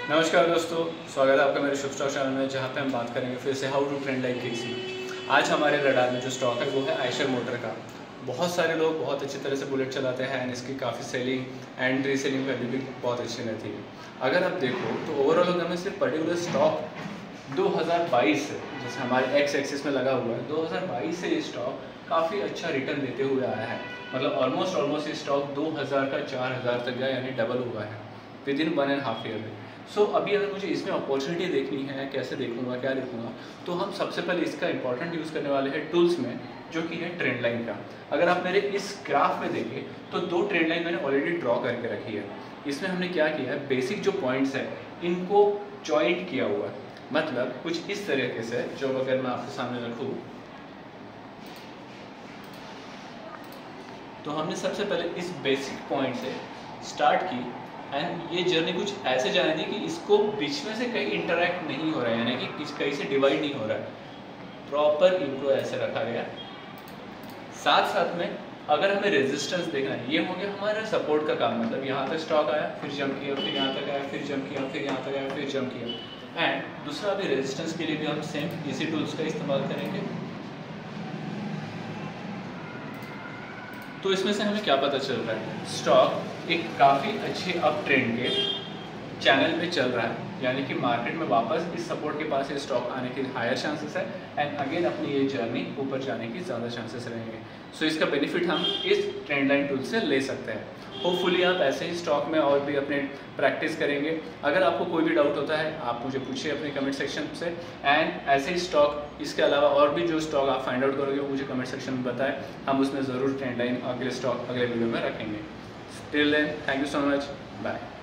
नमस्कार दोस्तों, स्वागत है आपका मेरे शुभ स्टॉक चैनल में, जहां पे हम बात करेंगे फिर से how to trend like crazy. आज हमारे रडार में जो स्टॉक है वो है आयशर मोटर का। बहुत सारे लोग बहुत अच्छी तरह से बुलेट चलाते हैं एंड इसकी काफ़ी सेलिंग एंड रीसेलिंग वैल्यू भी बहुत अच्छी रहती है। अगर आप देखो तो ओवरऑल अगर मैं सिर्फ पर्टिकुलर स्टॉक 2022 से, जैसे हमारे एक्स एक्सिस में लगा हुआ है, 2022 से ये स्टॉक काफ़ी अच्छा रिटर्न देते हुए आया है। मतलब ऑलमोस्ट ये स्टॉक 2000 का 4000 तक गया, यानी डबल हुआ है विद इन 1.5 ईयर में। अभी अगर मुझे इसमें अपॉर्चुनिटी देखनी है, कैसे देखूंगा, क्या देखूंगा, तो हम सबसे पहले इसका इंपॉर्टेंट यूज़ करने वाले हैं टूल्स में, जो कि है ट्रेंड लाइन का। अगर आप मेरे इस ग्राफ में देखें तो 2 ट्रेंड लाइन मैंने ऑलरेडी ड्रॉ करके रखी है। इसमें हमने क्या किया है, बेसिक जो पॉइंट्स है इनको जॉइंट किया हुआ है। मतलब कुछ इस तरीके से, जो अगर मैं आपके सामने रखूँ तो हमने सबसे पहले इस बेसिक पॉइंट से स्टार्ट की एंड ये जर्नी कुछ ऐसे जाने दी कि इसको बीच में से कहीं इंटरेक्ट नहीं हो रहा है, यानी कि कहीं से डिवाइड नहीं हो रहा है। प्रॉपर इनको ऐसे रखा गया। साथ साथ में अगर हमें रेजिस्टेंस देखना है, ये हो गया हमारा सपोर्ट का काम। मतलब यहाँ तक स्टॉक आया, फिर जंप किया, फिर यहाँ तक आया, फिर जंप किया, फिर यहाँ तक आया, फिर जंप किया। एंड दूसरा अभी रेजिस्टेंस के लिए भी हम सेम इसी टूल्स का इस्तेमाल करेंगे। तो इसमें से हमें क्या पता चल रहा है, स्टॉक एक काफ़ी अच्छे अप ट्रेंड के चैनल पे चल रहा है, यानी कि मार्केट में वापस इस सपोर्ट के पास ये स्टॉक आने के हायर चांसेस है एंड अगेन अपनी ये जर्नी ऊपर जाने की ज़्यादा चांसेस रहेंगे। इसका बेनिफिट हम इस ट्रेंड लाइन टूल से ले सकते हैं। होपफुली आप ऐसे ही स्टॉक में और भी अपने प्रैक्टिस करेंगे। अगर आपको कोई भी डाउट होता है आप मुझे पूछिए अपने कमेंट सेक्शन से, एंड ऐसे ही स्टॉक, इसके अलावा और भी जो स्टॉक आप फाइंड आउट करोगे वो मुझे कमेंट सेक्शन में बताएं। हम उसमें ज़रूर ट्रेंड लाइन अगले स्टॉक अगले वीडियो में रखेंगे। Till then, thank you so much, bye.